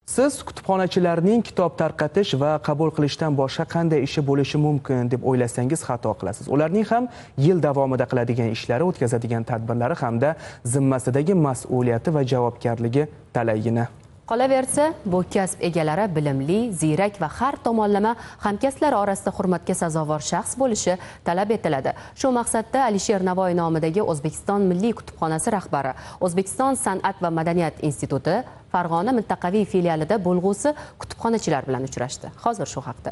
Siz kutubxonachilarning kitob tarqatish va qabul qilishdan boshqa qanday ishi bo'lishi mumkin deb o'ylasangiz xato qilasiz. Ularning ham yil davomida qiladigan ishlari, o'tkazadigan tadbirlari hamda zimmasidagi mas'uliyati va javobgarligi talaygina. Qolaversa, bu kasb egalari bilimli, ziyrak va har tomonlama hamkasblari orasida hurmatga sazovor shaxs bo'lishi talab etiladi. Shu maqsadda Alisher Navoiy nomidagi O'zbekiston Milliy kutubxonasi rahbari O'zbekiston San'at va madaniyat instituti Farg'ona mintaqaviy filialida bo'lg'usi kutubxonachilar bilan uchrashdi. Hozir shu haqda.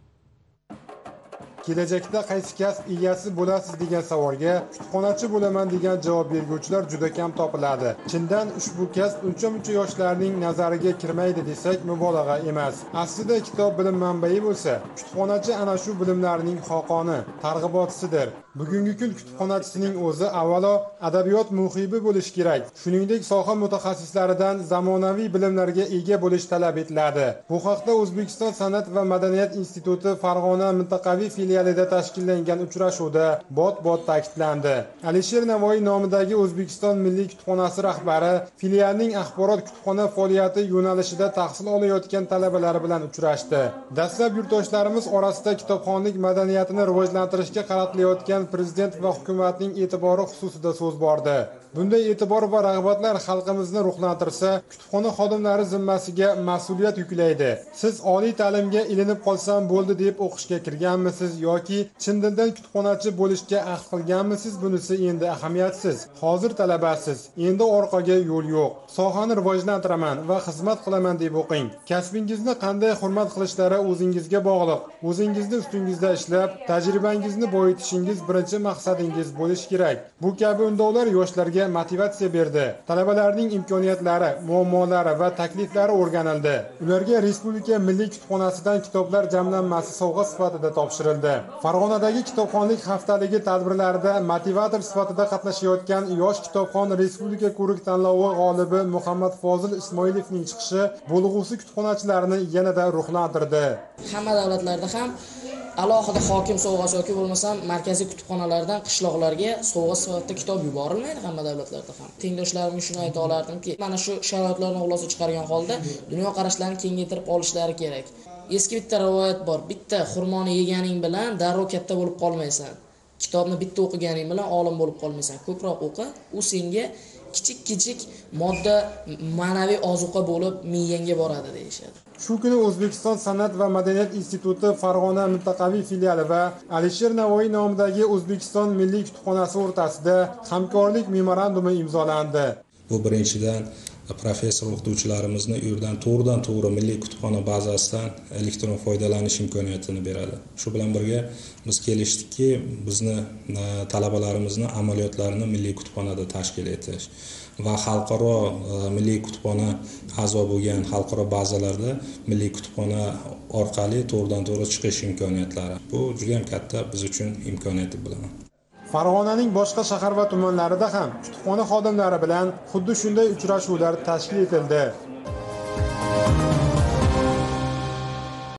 Kelajakda qaysi kasb egasi bo'lasiz degan savolga kutubxonachi bo'laman degan javob beruvchilar juda kam topiladi. Chindan ushbu kasb uncha-muncha yoshlarning nazariga kirmaydi desak mubolag'a emas. Aslida kitob bilim manbai bo'lsa, kutubxonachi ana shu bilimlarning xoqoni, targ'ibotchisidir. Bugungi kun kutubxonachisining o'zi avvalo adabiyot muhibi bo'lishi kerak. Shuningdek, soha mutaxassislaridan zamonaviy bilimlarga ega bo'lish talab etiladi. Bu haqda O'zbekiston San'at va madaniyat instituti Farg'ona mintaqaviy filialida tashkillangan uchrashuvda bot-bot ta'kidlandi. Alisher Navoiy nomidagi O'zbekiston Milliy kutubxonasi rahbari filialning axborot kutubxona faoliyati yo'nalishida tahsil olayotgan talabalari bilan uchrashdi. Dastlab yurtdoshlarimiz orasida kitobxonlik madaniyatini rivojlantirishga qaratilayotgan prezident va hukumatning e'tibori xususida so'z bordi. Bunday e'tibor va rag'batlar xalqimizni ruhlantirsa, kutubxona xodimlari zimmasiga mas'uliyat yuklaydi. Siz oliy ta'limga ilinib qolsam bo'ldi deb o'qishga kirganmisiz yoki chin dildan kutubxonachi bo'lishga ahd qilganmisiz, bunisi endi ahamiyatsiz. Hozir talabasiz, endi orqaga yo'l yo'q. Sohani rivojlantiraman va xizmat qilaman deb o'qing. Kasbingizni qanday hurmat qilishlari o'zingizga bog'liq. O'zingizni ustingizda ishlab, tajribangizni boyitishingiz birinchi maqsadingiz bo'lishi kerak. Bu kabi undovlar yoshlarga motivatsiya berdi. Talabalarning imkoniyatlari, muammolari va takliflari o'rganildi. Ularga Respublika Milliy kutubxonasidan kitoblar jamlanmasi sovg'a sifatida topshirildi. Farg'onadagi kitobxonlik haftaligi tadbirlarida motivator sifatida qatnashayotgan yosh kitobxon Respublika ko'rik tanlovi g'olibi Muhammad Fozil Ismoilovning chiqishi bo'lg'usi kutubxonachilarni yanada ruhlantirdi. Hamma davlatlarda ham alohida hokim sovg'asi yoki bo'lmasam markaziy kutubxonalardan qishloqlarga sovg'a sifatida kitob yuborilmaydi hamma davlatlarda ham. Tengdoshlarimga shuni ayta olardimki, mana shu sharoitlarni xulosa chiqargan holda dunyoqarashlarini kengaytirib olishlari kerak. Eski bitta rivoyat bor. Bitta xurmoni yeganing bilan darrov katta bo'lib qolmaysan. Kitobni bitta o'qiganing bilan olim bo'lib qolmaysan. Ko'proq o'qi, u senga kichik modda ma'naviy ozuqa bo'lib miyangga boradi deyishadi. Shu kuni O'zbekiston San'at va madaniyat instituti Farg'ona mintaqaviy filiali va Alisher Navoiy nomidagi O'zbekiston Milliy kutubxonasi o'rtasida hamkorlik memorandumi imzolandi. Bu birinchidan professor o'qituvchilarimizni u yerdan to'g'ridan-to'g'ri milliy kutubxona bazasidan elektron foydalanish imkoniyatini beradi. Shu bilan birga biz kelishdikki, bizni talabalarimizni amaliyotlarini milliy kutubxonada tashkil etish va xalqaro milliy kutubxona a'zo bo'lgan xalqaro bazalarda milliy kutubxona orqali to'g'ridan-to'g'ri chiqish imkoniyatlari. Bu juda ham katta biz uchun imkoniyat deb bilaman. Farg'onaning boshqa shahar va tumanlarida ham kutubxona xodimlari bilan xuddi shunday uchrashuvlar tashkil etildi.